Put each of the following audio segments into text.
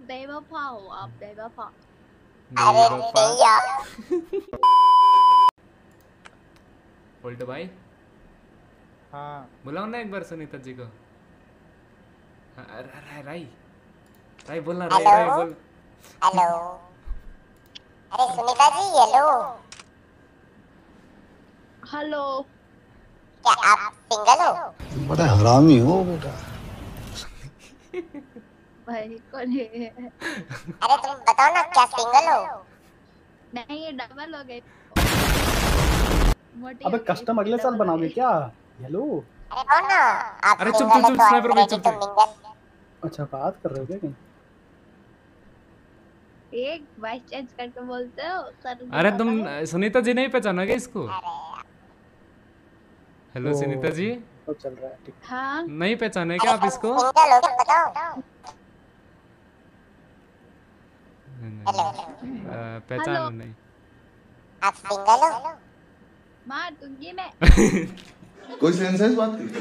बेवफा हो, आप बेवफा। बोल्ट भाई। हाँ बुलाओ ना एक बार सुनीता जी को। राई राई बोलना, राई राई बोल। हेलो। अरे सुनीता जी हेलो। हेलो। क्या आप सिंगल हो? बड़ा हरामी हो बेटा। भाई कौन है? अरे तुम बताओ ना, क्या सिंगल हो? नहीं, ये डबल हो गई। अबे कस्टम अगले साल बनाओगे क्या? हेलो। अरे कौन ना? आप अरे चुप सिंगल चुप हो चुप, तो स्नाइपर भाई चुप तुम चुप। मिंगल। अच्छा बात कर रहे हो क्या कहीं? एक वॉइस चेंज करके बोलते हो सर। अरे तुम सुनीता जी नहीं पहचाना क्या इसको? हेलो ओ, सुनीता जी। तो चल रहा है ठीक। हाँ। नहीं पहचाने क्या आप इसको? सिंगल हो क्या बताओ? हेलो। पहचान नहीं। आप सिंगल हो? मार दूंगी मैं। कोई सेंस है इस बात की?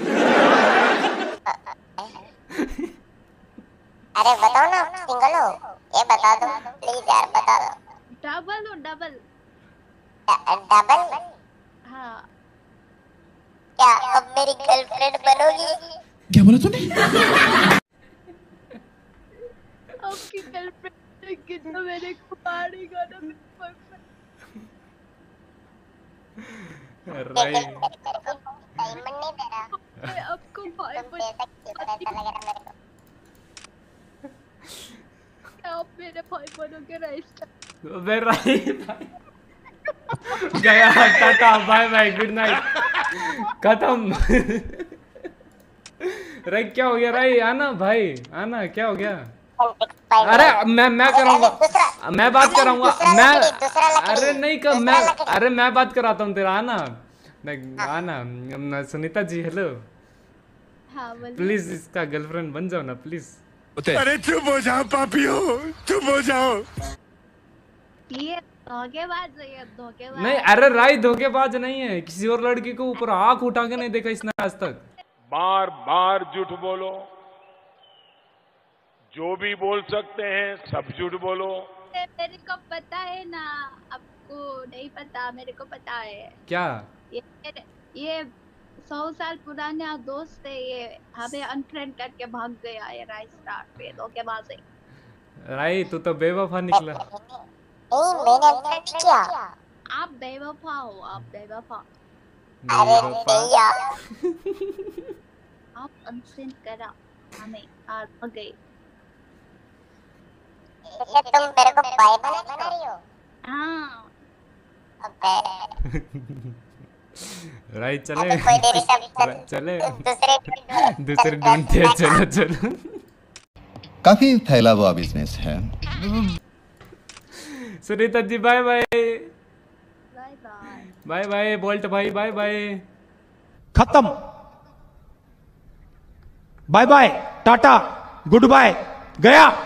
अरे बताओ ना, आप सिंगल हो? ये बता दो प्लीज यार, बता दो। डबल हो, डबल। डबल? हाँ। क्या अब मेरी गर्लफ्रेंड बनोगी? क्या बोला तूने? आपकी गर्लफ्रेंड की तो मेरे को मारेगा ना। राई डायमंड नहीं दे रहा। मैं आपको भाई तुम दे सकती हो, ऐसा लग रहा मेरे को। आप मेरे भाई बनोगे राइस? राई गया, tata bye bye good night खत्म। राई क्या हो गया? राई आना भाई, आना। क्या हो गया? अरे मैं कराऊंगा, मैं बात कराऊंगा मैं। अरे नहीं कर मैं, अरे मैं बात कराता हूँ तेरा। आना आना। सुनीता जी हेलो। हाँ बोलिए। प्लीज इसका गर्लफ्रेंड बन जाओ ना प्लीज। अरे चुप हो जाओ पापियो, चुप हो जाओ। ये धोखेबाज है, ये धोखेबाज। नहीं अरे राई धोखेबाज नहीं है। किसी और लड़की को ऊपर आंख उठा के नहीं देखा इसने आज तक। बार बार झूठ बोलो, जो भी बोल सकते हैं सब झूठ बोलो। मेरे को पता है ना, आपको नहीं पता, मेरे को पता है। क्या? ये 100 साल पुराना दोस्त है, ये हमें अनफ्रेंड करके भाग गया है राइस स्टार पे। धोखेबाज है राई, तू तो बेवफा निकला। नहीं मैंने अनफ्रेंड नहीं किया। आप बेवफा हो, आप बेवफा। अरे बेवफा। भैया आप अनफ्रेंड करा हमें और भाग गए। क्या तुम मेरे को बाइबल बना रही हो? हाँ। अबे राई चले अबे कोई देरी सब चले दूसरे दूसरे ढूंढते हैं। चलो चलो। काफी फैला हुआ बिजनेस है। Sunita ji bye bye. Bye bye. Bye bye बोल्ट भाई, बाय बाय। खत्म। Bye bye tata good bye गया।